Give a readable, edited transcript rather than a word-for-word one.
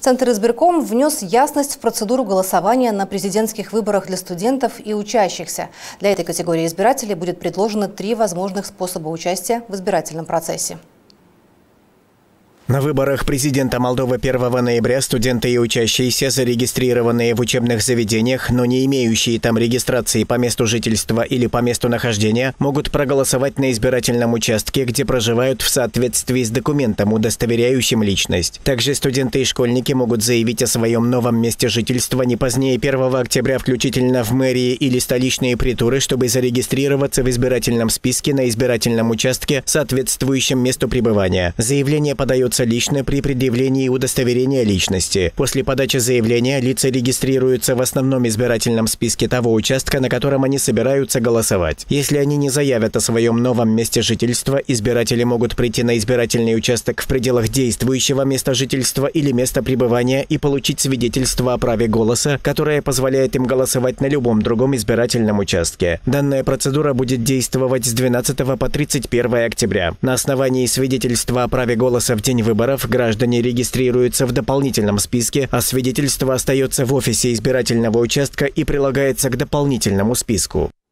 Центр избирком внес ясность в процедуру голосования на президентских выборах для студентов и учащихся. Для этой категории избирателей будет предложено 3 возможных способа участия в избирательном процессе. На выборах президента Молдовы 1 ноября студенты и учащиеся, зарегистрированные в учебных заведениях, но не имеющие там регистрации по месту жительства или по месту нахождения, могут проголосовать на избирательном участке, где проживают в соответствии с документом, удостоверяющим личность. Также студенты и школьники могут заявить о своем новом месте жительства не позднее 1 октября включительно в мэрии или столичные притуры, чтобы зарегистрироваться в избирательном списке на избирательном участке, соответствующем месту пребывания. Заявление подается лично при предъявлении удостоверения личности. После подачи заявления лица регистрируются в основном избирательном списке того участка, на котором они собираются голосовать. Если они не заявят о своем новом месте жительства, избиратели могут прийти на избирательный участок в пределах действующего места жительства или места пребывания и получить свидетельство о праве голоса, которое позволяет им голосовать на любом другом избирательном участке. Данная процедура будет действовать с 12 по 31 октября. На основании свидетельства о праве голоса в день выборов граждане регистрируются в дополнительном списке, а свидетельство остается в офисе избирательного участка и прилагается к дополнительному списку.